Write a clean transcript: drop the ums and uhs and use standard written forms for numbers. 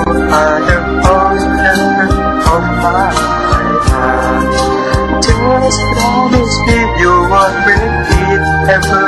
are the ocean of my heart. Just promise me you won't break it ever